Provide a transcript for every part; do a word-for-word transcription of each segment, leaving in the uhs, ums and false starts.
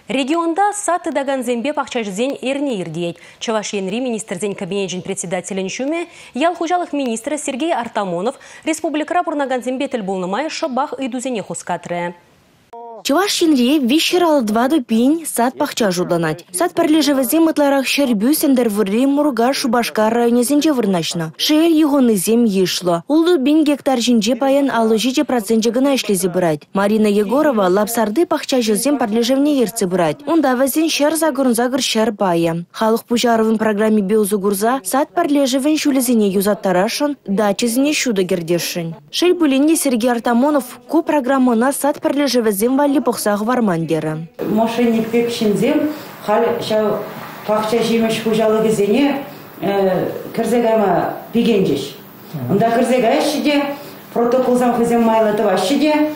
Регионда саты даган зембе пахчажзен эрне ирдиет. Чаваш енри министрзен кабинетжин председателен шуме, ял хужалых министра Сергей Артамонов республикара бурнаган зембе тіл болнымай шабах идузене хускатры. Чаваш енри вишерал дваду пинь сад пахча жуданать. Сад парлежевезе мытларах шербю сендер вырри мурга Шубашкар районе зенже вырначно. Шеер югоны зем ешло. Улду бин гектар жинже паян алу жиже процентже гына ишлезе брать. Марина Егорова лапсарды пахча жозем парлежевне ерце брать. Унда вазен шер загурн загур шер пая. Халух пужаровын программе биозу гурза сад парлежевен шулезене юзаттарашын, дачезене шуда гердешин. Шель булинне Сергей Артамонов ку программына сад парлежевезем вали похсах вармандера. Мошенник пек шинзем, хали шау пахча жимеш хужалыгы зене кірзегайма пигенжеш. Онда кірзегай шиде, протоколзам хызем майлатыва шиде,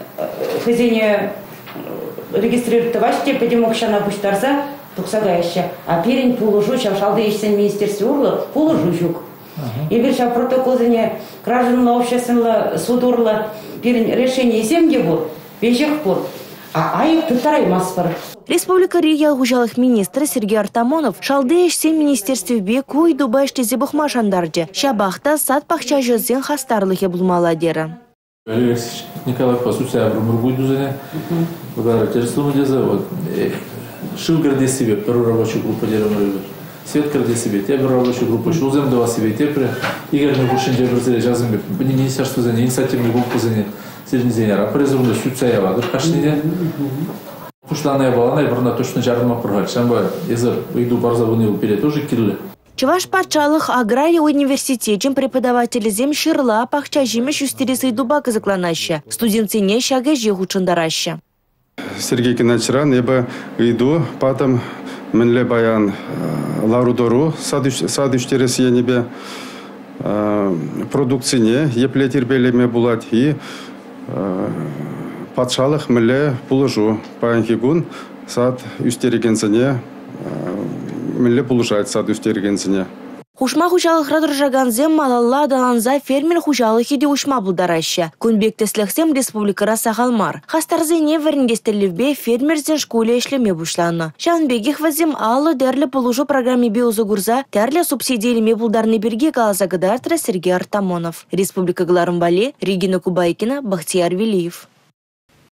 хызене регистрироватыва шиде, педем окшана пуштарса, тухсагайшы. А перень пулужу, шалды ешсен министерстве урлы, пулужу жук. И бір шау протоколзене гражданла общественного судурла перень решение земге был, бежек был. А айып тұтарай маспыр. Республика Рия хужалых министр Сергей Артамонов шалды ешсен министерстве бе куй дубай штезе бұхмашандарджы. Шабахта сад пахча жозен хастарлығы бұлмала дері. Николай Пасуция Абрамургуй дузене, благодарительству деза, шил граде себе, первую рабочую группу дерем. Свет граде себе, те первую рабочую группу, шилзем дава себе, те при Игорь Нагушин дебрзели жазым, министерство за инициативную группу за не. А презумда сүтсая вадыр кашниде. Пуштаная балана и барна точно жардыма пыргаль. Шамба езер уйду барза вунил пере тоже кирлі. Чаваш патшалых агрария университетен преподаватели зем ширла пахча жимеш юстерисы дуба казакланаща. Студентине шага жегу чандараща. Сергей Киначран еба иду потом менле баян ларудору садыштерес енебе продукцине еплетербелеме булат и патшалық мүлі пұлыжу. Паянхигун сад үстерегенсіне, мүлі пұлыжайт сад үстерегенсіне. Хушма хужалық радыржаганзем малалла даланза фермер хужалық еде ушма бұлдараща. Күнбек теслехсем республикара сағалмар. Хастарзене веріндестерлівбе фермерзен школе ешлеме бұшланы. Жанбегих вазем алы дәрлі пұлыжу программе биозу гурза тәрлі субсидиялеме бұлдарны берге қалазагыдартыра Сергей Артамонов. Республика Гларымбали, Регина Кубайкина, Бахтияр Велиев.